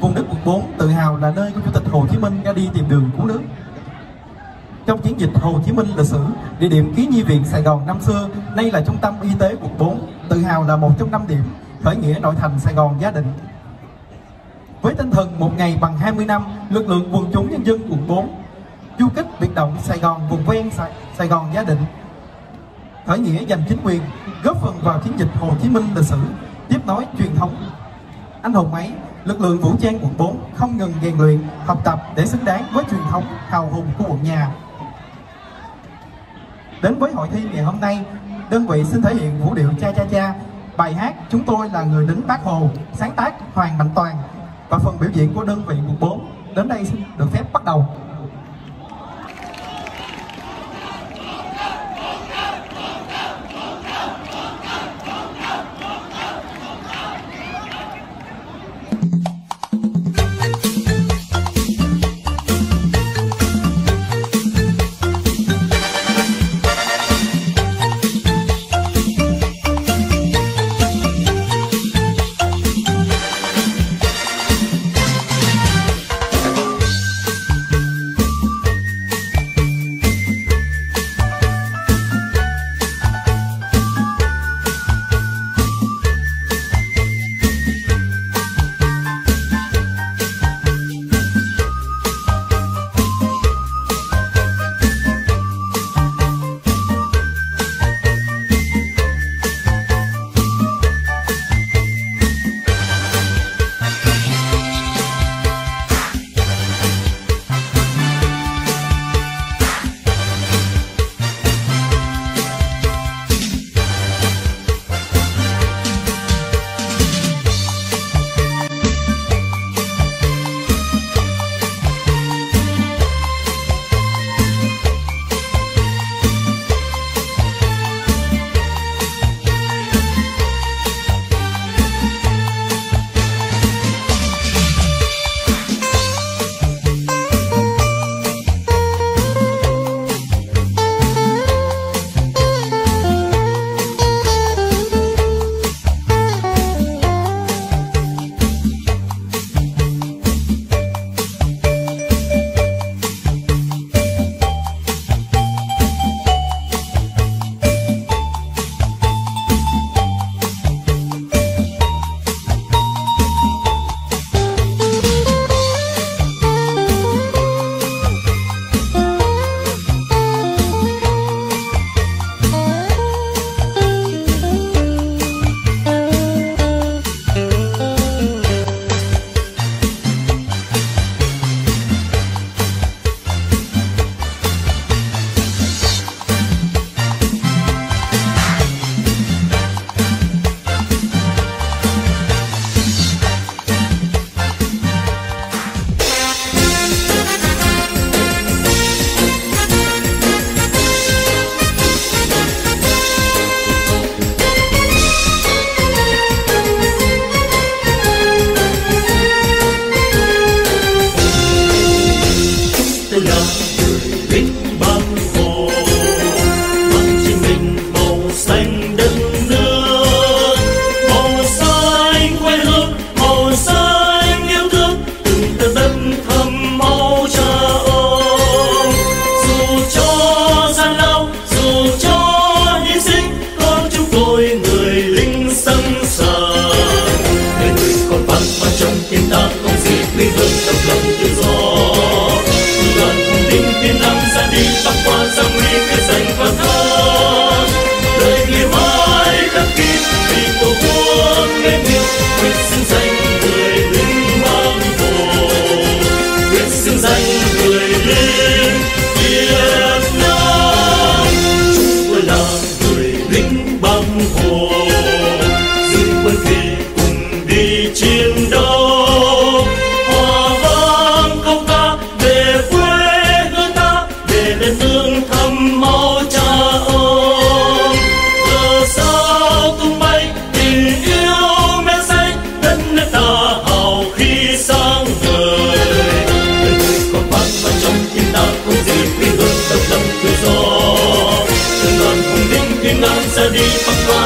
Vùng đất quận 4 tự hào là nơi của Chủ tịch Hồ Chí Minh ra đi tìm đường cứu nước. Trong chiến dịch Hồ Chí Minh lịch sử, địa điểm Ký Nhi Viện Sài Gòn năm xưa, nay là Trung tâm Y tế quận 4, tự hào là một trong 5 điểm khởi nghĩa nội thành Sài Gòn Gia Định. Với tinh thần một ngày bằng 20 năm, lực lượng quần chúng nhân dân quận 4 du kích biệt động Sài Gòn vùng ven Sài Gòn Gia Định, khởi nghĩa giành chính quyền, góp phần vào chiến dịch Hồ Chí Minh lịch sử, tiếp nối truyền thống anh hùng ấy. Lực lượng vũ trang quận 4 không ngừng rèn luyện, học tập để xứng đáng với truyền thống hào hùng của quận nhà. Đến với hội thi ngày hôm nay, đơn vị xin thể hiện vũ điệu Cha Cha Cha, bài hát Chúng Tôi Là Người Lính Bác Hồ, sáng tác Hoàng Mạnh Toàn, và phần biểu diễn của đơn vị quận 4 đến đây xin được phép bắt đầu.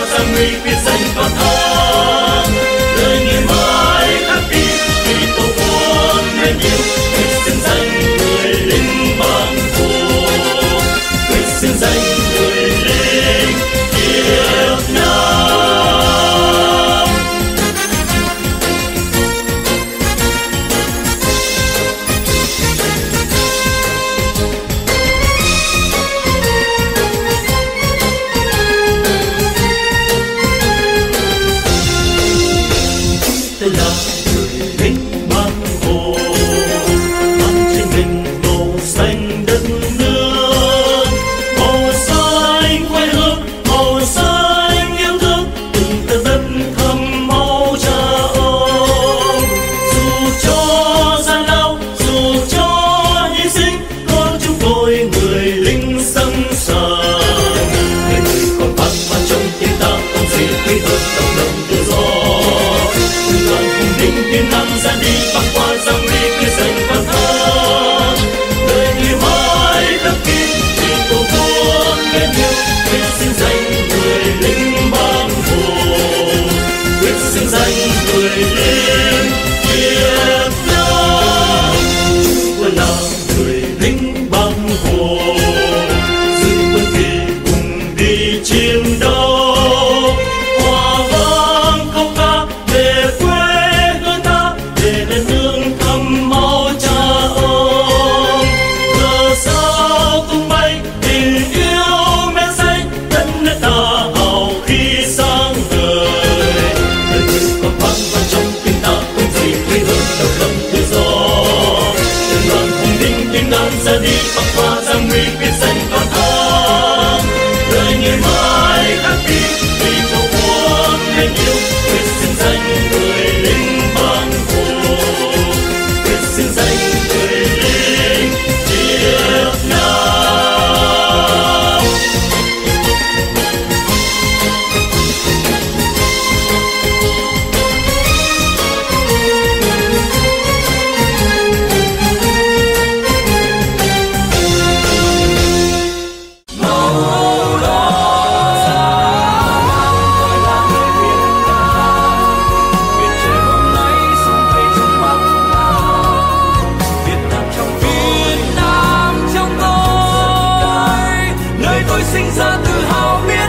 Hãy subscribe cho kênh Ghiền Mì Gõ để không bỏ lỡ những video hấp dẫn. bắc qua dòng đi kia dành con thang đời người mãi khắc ghi vì tổ quốc mến yêu quyết xin danh người lính băng hồ quyết xin danh người lính Việt Nam quân là người lính băng hồ giữ quân kỳ cùng đi chiến đấu hòa vang câu ca về quê hương ta về đất nước thăm máu cha ông cờ sao tung bay tình yêu men say đất nước ta hào khí sáng ngời đời người còn vang vang trong tim ta không gì quý hơn độc lập tự do từng đoàn hùng binh thiên ngàn ra đi bắc qua giang nguy biết danh con thang đời người mãi khắc ghi vì tổ quốc mến yêu quyết xin danh người lính băng hồ quyết xin danh người lính Việt Nam. Sinh ra tự hào biết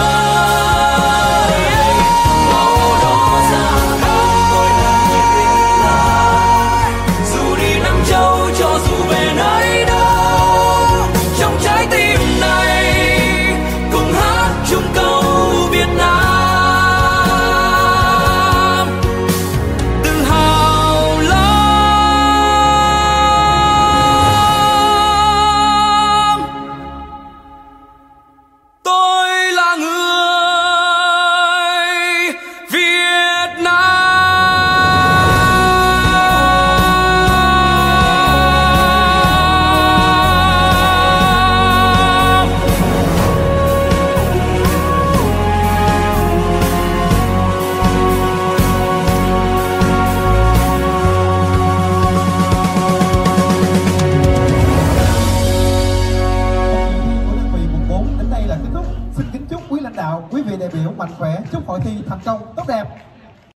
bơi màu đỏ da tôi là người lính láng dù đi Nam Châu cho dù về nơi đâu trong trái tim này cùng hát chung câu Việt Nam tự hào lắm. Tôi là người Việt Nam. Của đơn vị quận 4 đến đây là kết thúc. Xin kính chúc quý lãnh đạo, quý vị đại biểu mạnh khỏe, chúc hội thi thành công tốt đẹp.